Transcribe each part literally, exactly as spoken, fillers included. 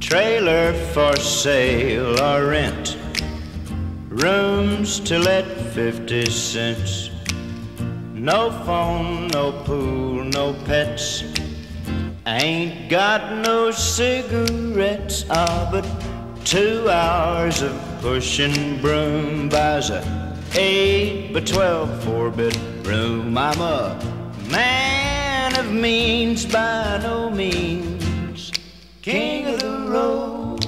Trailer for sale or rent, rooms to let fifty cents. No phone, no pool, no pets. Ain't got no cigarettes. Ah, but two hours of pushing broom buys a eight by twelve four-bedroom. I'm a man of means by no means, king of the road.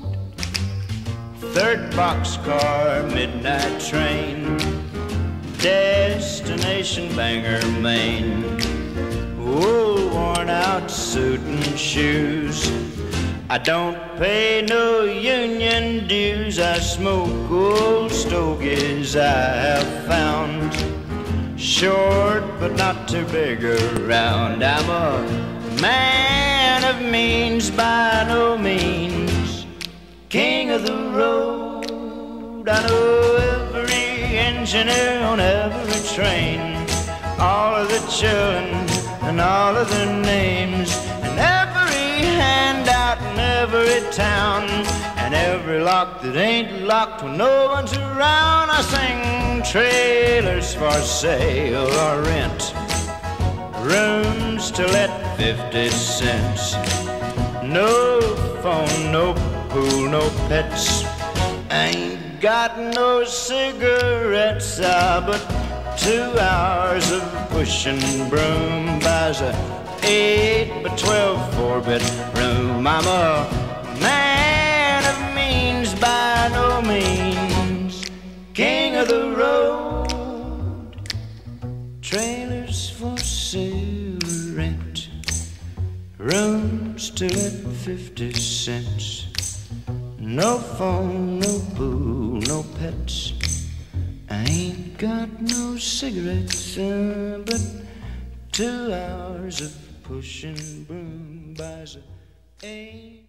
Third boxcar, midnight train, destination Bangor, Maine. Wool worn out suit and shoes. I don't pay no union dues. I smoke old stogies I have found, short but not too big around. I'm a man of means by no means, king of the road. I know every engineer on every train, all of the children and all of their names, and every handout in every town, and every lock that ain't locked when no one's around. I sing trailers for sale or rent, rooms to let fifty cents. No phone, no pool, no pets. Ain't got no cigarettes. Ah, but two hours of pushing broom buys a eight by twelve four-bedroom. I'm a man of means by no means, king of the road. Trailers for sale or rent, rooms to let fifty cents. No phone, no pool, no pets. I ain't got no cigarettes, uh, but two hours of pushing broom buys a eight